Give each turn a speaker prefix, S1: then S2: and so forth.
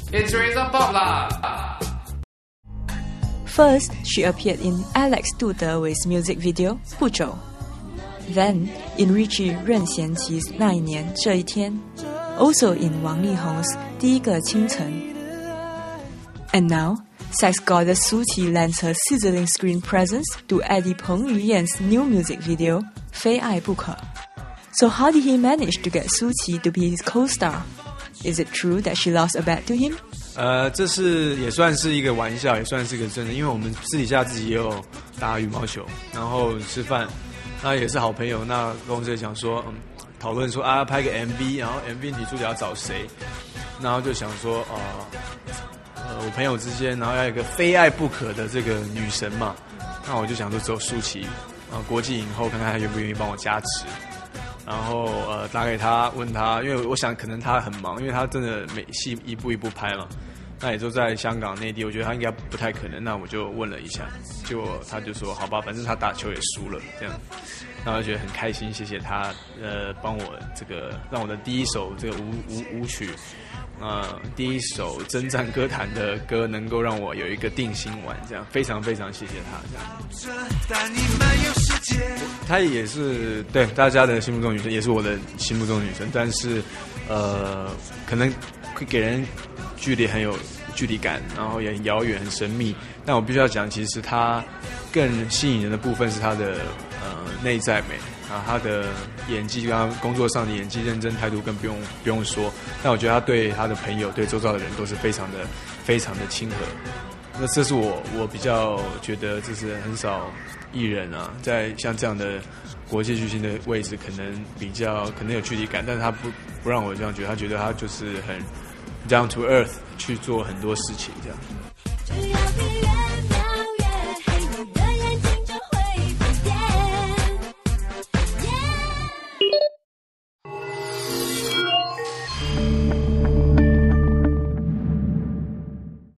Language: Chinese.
S1: It's Razor Pop 啦。
S2: First, she appeared in Alex 杜德伟 's music video 不走。Then, in Richie 任贤齐那一年这一天 ，also in 王力宏 's 第一个清晨。And now, sex goddess Shu Qi lends her sizzling screen presence to Eddie Peng Yuyan's new music video 非爱不可。So how did he manage to get Shu Qi to be his co-star? Is it true that she lost a bet to him?
S3: 这是也算是一个玩笑，也算是个真的，因为我们私底下自己也有打羽毛球，然后吃饭，那也是好朋友。那公司也想说，讨论说拍个 MV， 然后 MV 女主角要找谁，然后就想说，我朋友之间，然后要有一个非爱不可的这个女神嘛，那我就想说只有舒淇，国际影后，看看她愿不愿意帮我加持。然后打给他问他，因为我想可能他很忙，因为他真的每戏一步一步拍嘛，那也就在香港内地，我觉得他应该不太可能。那我就问了一下，结果他就说好吧，反正他打球也输了这样，然后就觉得很开心，谢谢他帮我这个让我的第一首这个舞曲第一首征战歌坛的歌能够让我有一个定心丸，这样非常非常谢谢他。这样，她也是对大家的心目中女神，也是我的心目中的女神，但是可能会给人很有距离感，然后也很遥远、很神秘。但我必须要讲，其实她更吸引人的部分是她的内在美。他的演技，跟他工作上的演技认真态度更不用说。但我觉得他对他的朋友、对周遭的人都是非常的亲和。那这是我比较觉得，这是很少艺人在像这样的国际巨星的位置，可能有距离感，但是他不让我这样觉得，他觉得他就是很 down to earth 去做很多事情这样。